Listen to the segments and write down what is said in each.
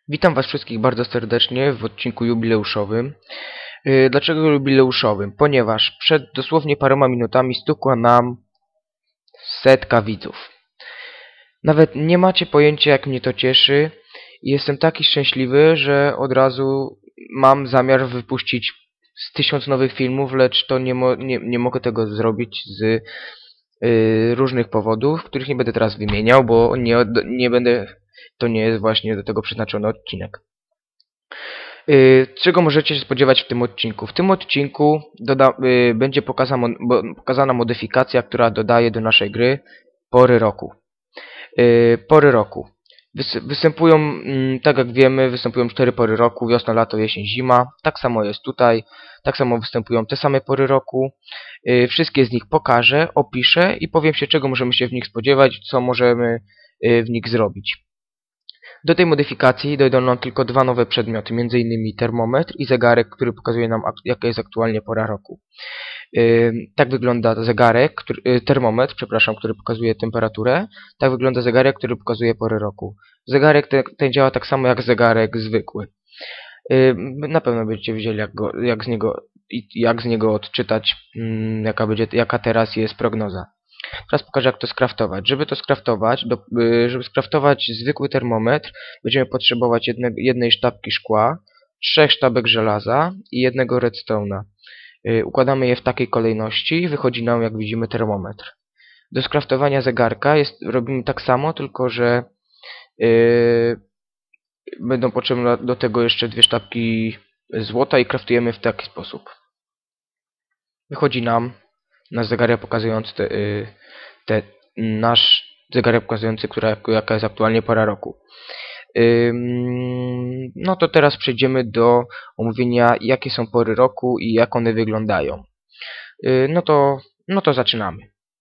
Witam Was wszystkich bardzo serdecznie w odcinku jubileuszowym. Dlaczego jubileuszowym? Ponieważ przed dosłownie paroma minutami stukła nam 100 widzów. Nawet nie macie pojęcia, jak mnie to cieszy. Jestem taki szczęśliwy, że od razu mam zamiar wypuścić z 1000 nowych filmów, lecz to nie mogę tego zrobić z różnych powodów, których nie będę teraz wymieniał, bo nie będę, to nie jest właśnie do tego przeznaczony odcinek. Czego możecie się spodziewać w tym odcinku? W tym odcinku będzie pokazana modyfikacja, która dodaje do naszej gry pory roku. Pory roku. Występują, tak jak wiemy, występują 4 pory roku: wiosna, lato, jesień, zima. Tak samo jest tutaj. Tak samo występują te same pory roku. Wszystkie z nich pokażę, opiszę i powiem się, czego możemy się w nich spodziewać, co możemy w nich zrobić. Do tej modyfikacji dojdą nam tylko dwa nowe przedmioty, m.in. termometr i zegarek, który pokazuje nam, jaka jest aktualnie pora roku. Tak wygląda termometr, który pokazuje temperaturę. Tak wygląda zegarek, który pokazuje porę roku. Zegarek ten działa tak samo jak zegarek zwykły. Na pewno będziecie wiedzieli, jak z niego odczytać, jaka teraz jest prognoza. Teraz pokażę, jak to skraftować. Żeby skraftować zwykły termometr, będziemy potrzebować jednej sztabki szkła, 3 sztabek żelaza i jednego redstone'a. Układamy je w takiej kolejności i wychodzi nam, jak widzimy, termometr. Do skraftowania zegarka robimy tak samo, tylko że będą potrzebne do tego jeszcze 2 sztabki złota i kraftujemy w taki sposób. Wychodzi nam nasz zegarek pokazujący nasz zegarek pokazujący, jaka jest aktualnie pora roku. No to teraz przejdziemy do omówienia, jakie są pory roku i jak one wyglądają. No to zaczynamy.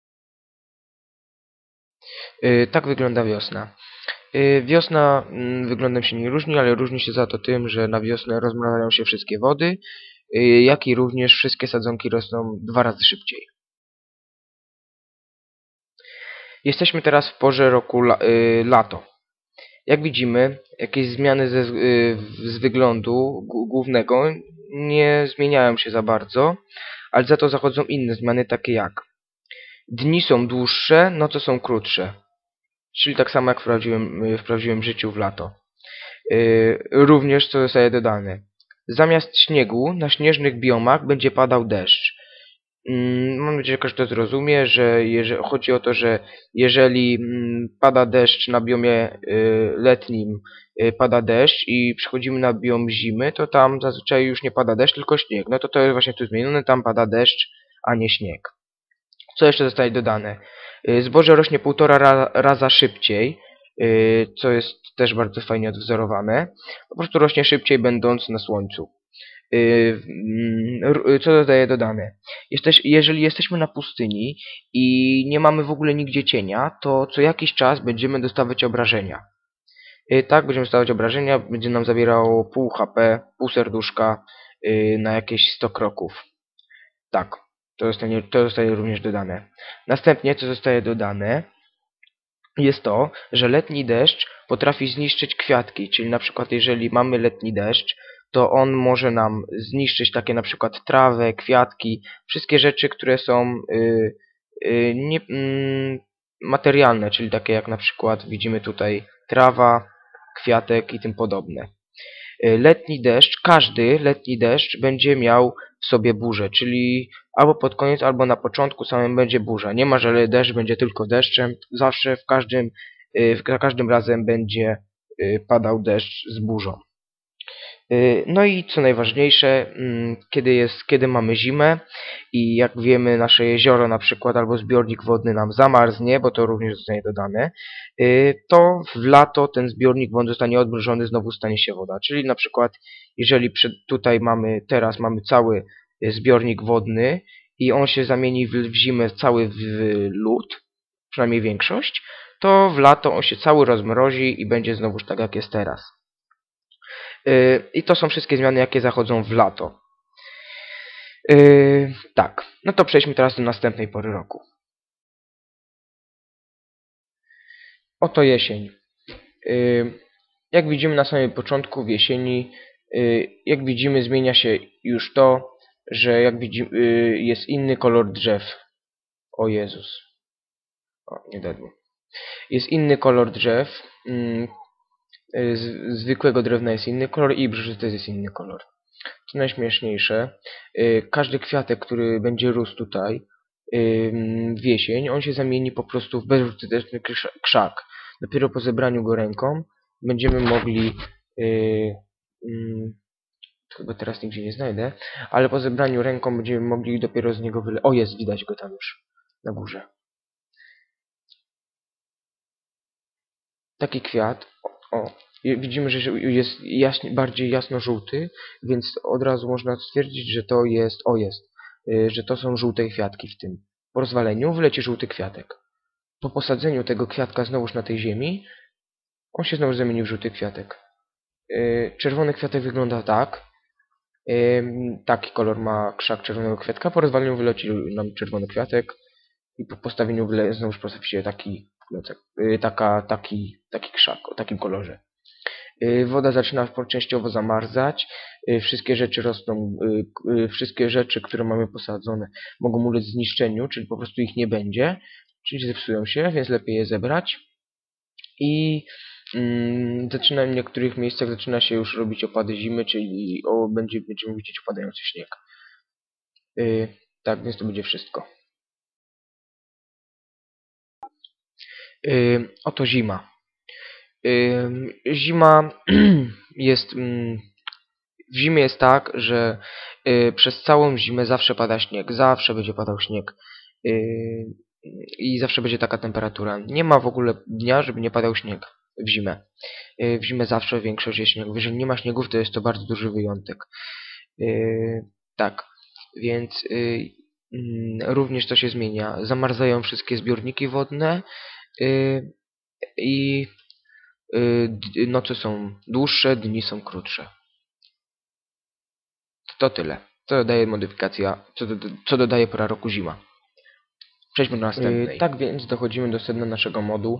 Tak wygląda wiosna. Wiosna wyglądem się nie różni, ale różni się za to tym, że na wiosnę rozmrażają się wszystkie wody, jak i również wszystkie sadzonki rosną 2 razy szybciej. Jesteśmy teraz w porze roku lato. Jak widzimy, jakieś zmiany z wyglądu głównego nie zmieniają się za bardzo, ale za to zachodzą inne zmiany, takie jak dni są dłuższe, noce są krótsze. Czyli tak samo jak w prawdziwym życiu w lato. Również co zostaje dodane. Zamiast śniegu na śnieżnych biomach będzie padał deszcz. Mam nadzieję, że każdy to zrozumie, że chodzi o to, że jeżeli pada deszcz na biomie letnim, pada deszcz i przechodzimy na biom zimy, to tam zazwyczaj już nie pada deszcz, tylko śnieg. No to jest właśnie tu zmienione, tam pada deszcz, a nie śnieg. Co jeszcze zostaje dodane? Zboże rośnie 1,5 raza szybciej, co jest też bardzo fajnie odwzorowane. Po prostu rośnie szybciej, będąc na słońcu. Co dodaje dodane? Jeżeli jesteśmy na pustyni i nie mamy w ogóle nigdzie cienia, to co jakiś czas będziemy dostawać obrażenia. Tak, będziemy dostawać obrażenia, będzie nam zabierało pół HP, pół serduszka na jakieś 100 kroków. Tak, to zostaje również dodane. Następnie, co zostaje dodane, jest to, że letni deszcz potrafi zniszczyć kwiatki, czyli na przykład jeżeli mamy letni deszcz, to on może nam zniszczyć takie na przykład trawę, kwiatki, wszystkie rzeczy, które są materialne, czyli takie jak na przykład widzimy tutaj trawa, kwiatek i tym podobne. Każdy letni deszcz będzie miał w sobie burzę, czyli albo pod koniec, albo na początku samym będzie burza. Nie ma, że deszcz będzie tylko deszczem, zawsze za każdym razem będzie padał deszcz z burzą. No i co najważniejsze, kiedy mamy zimę i jak wiemy, nasze jezioro na przykład albo zbiornik wodny nam zamarznie, bo to również zostanie dodane, to w lato ten zbiornik wodny zostanie odmrożony, znowu stanie się woda. Czyli na przykład jeżeli teraz mamy cały zbiornik wodny i on się zamieni w zimę cały w lód, przynajmniej większość, to w lato on się cały rozmrozi i będzie znowuż tak, jak jest teraz. I to są wszystkie zmiany, jakie zachodzą w lato. Tak, no to przejdźmy teraz do następnej pory roku. Oto jesień. Jak widzimy na samym początku w jesieni, jak widzimy zmienia się już to, że jak widzimy jest inny kolor drzew. O Jezus. O, nie dadło. Jest inny kolor drzew. Zwykłego drewna jest inny kolor i brzyży też jest inny kolor. Co najśmieszniejsze, każdy kwiatek, który będzie rósł tutaj w jesień, on się zamieni po prostu w bezużyteczny krzak. Dopiero po zebraniu go ręką będziemy mogli chyba teraz nigdzie nie znajdę, ale po zebraniu ręką będziemy mogli dopiero z niego O, jest, widać go tam już na górze. Taki kwiat, o, widzimy, że jest bardziej jasno-żółty, więc od razu można stwierdzić, że to jest, że to są żółte kwiatki w tym. Po rozwaleniu wyleci żółty kwiatek. Po posadzeniu tego kwiatka znowuż na tej ziemi, on się znowu zamieni w żółty kwiatek. Czerwony kwiatek wygląda tak. Taki kolor ma krzak czerwonego kwiatka. Po rozwaleniu wyleci nam czerwony kwiatek i po postawieniu znowuż postawi się taki krzak o takim kolorze. Woda zaczyna częściowo zamarzać. Wszystkie rzeczy rosną, wszystkie rzeczy, które mamy posadzone, mogą ulec zniszczeniu, czyli po prostu ich nie będzie, czyli zepsują się, więc lepiej je zebrać. I w niektórych miejscach zaczyna się już robić opady zimy, czyli będziemy widzieć opadający śnieg. Tak, więc to będzie wszystko. Oto zima. Zima jest... W zimie jest tak, że przez całą zimę zawsze pada śnieg. Zawsze będzie padał śnieg. I zawsze będzie taka temperatura. Nie ma w ogóle dnia, żeby nie padał śnieg w zimę. W zimę zawsze większość jest śniegów. Jeżeli nie ma śniegów, to jest to bardzo duży wyjątek. Tak, więc również to się zmienia. Zamarzają wszystkie zbiorniki wodne i noce są dłuższe, dni są krótsze. To tyle. Co dodaje modyfikacja, co dodaje pora roku zima. Przejdźmy do następnej. Tak więc dochodzimy do sedna naszego modu.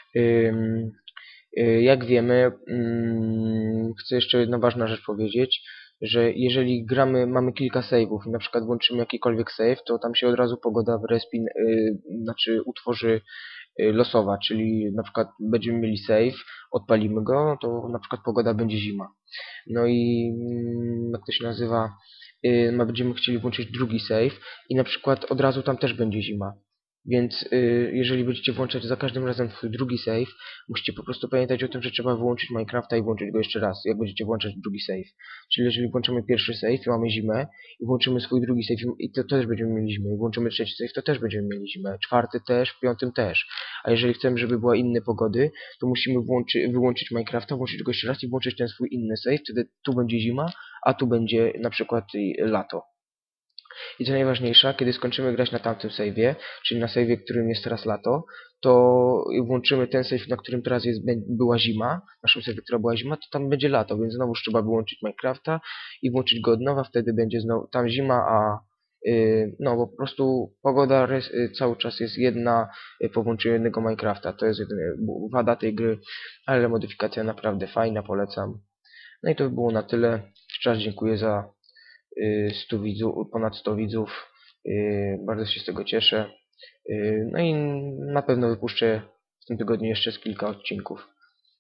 Jak wiemy, chcę jeszcze jedna ważna rzecz powiedzieć, że jeżeli mamy kilka save'ów i na przykład włączymy jakikolwiek save, to tam się od razu pogoda w respin, utworzy losowa, czyli na przykład będziemy mieli save, odpalimy go, to na przykład pogoda będzie zima. No i jak to się nazywa, będziemy chcieli włączyć drugi save i na przykład od razu tam też będzie zima. Więc jeżeli będziecie włączać za każdym razem swój drugi save, musicie po prostu pamiętać o tym, że trzeba wyłączyć Minecrafta i włączyć go jeszcze raz, jak będziecie włączać drugi save. Czyli jeżeli włączymy pierwszy save i mamy zimę, i włączymy swój drugi save i to też będziemy mieli zimę, i włączymy trzeci save, to też będziemy mieli zimę, czwarty też, piątym też. A jeżeli chcemy, żeby była inne pogody, to musimy wyłączyć Minecrafta, włączyć go jeszcze raz i włączyć ten swój inny save, wtedy tu będzie zima, a tu będzie na przykład lato. I co najważniejsze, kiedy skończymy grać na tamtym save'ie, czyli na save'ie, którym jest teraz lato, to włączymy ten save, na którym teraz była zima, naszym save'ie, która była zima, to tam będzie lato, więc znowu trzeba wyłączyć Minecrafta i włączyć go od nowa, wtedy będzie znowu tam zima, a no bo po prostu pogoda cały czas jest jedna po włączeniu jednego Minecrafta. To jest wada tej gry, ale modyfikacja naprawdę fajna, polecam. No i to by było na tyle. Jeszcze raz dziękuję za 100 widzów, ponad 100 widzów. Bardzo się z tego cieszę. No i na pewno wypuszczę w tym tygodniu jeszcze z kilka odcinków.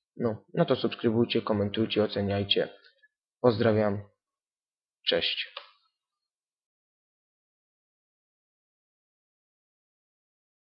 No to subskrybujcie, komentujcie, oceniajcie. Pozdrawiam. Cześć.